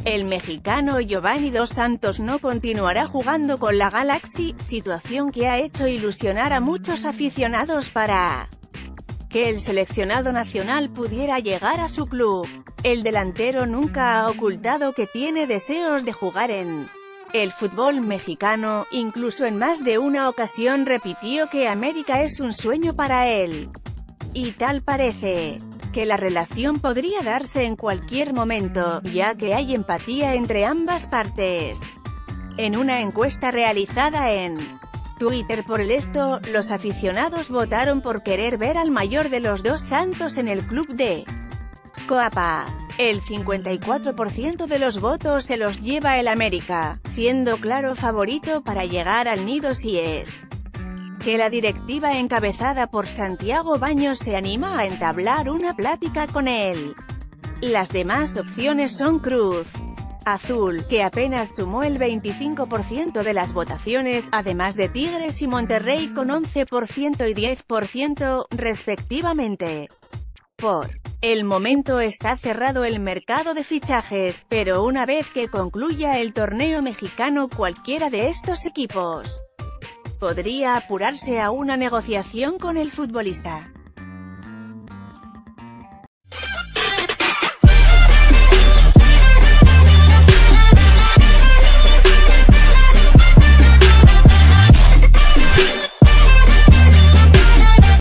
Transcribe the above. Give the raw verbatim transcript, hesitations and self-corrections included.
El mexicano Giovanni Dos Santos no continuará jugando con la Galaxy, situación que ha hecho ilusionar a muchos aficionados para que el seleccionado nacional pudiera llegar a su club. El delantero nunca ha ocultado que tiene deseos de jugar en el fútbol mexicano, incluso en más de una ocasión repitió que América es un sueño para él. Y tal parece que la relación podría darse en cualquier momento, ya que hay empatía entre ambas partes. En una encuesta realizada en Twitter por el esto, los aficionados votaron por querer ver al mayor de los dos Santos en el club de Coapa. El cincuenta y cuatro por ciento de los votos se los lleva el América, siendo claro favorito para llegar al nido si es que la directiva encabezada por Santiago Baños se anima a entablar una plática con él. Las demás opciones son Cruz Azul, que apenas sumó el veinticinco por ciento de las votaciones, además de Tigres y Monterrey con once por ciento y diez por ciento, respectivamente. Por el momento está cerrado el mercado de fichajes, pero una vez que concluya el torneo mexicano cualquiera de estos equipos podría apurarse a una negociación con el futbolista.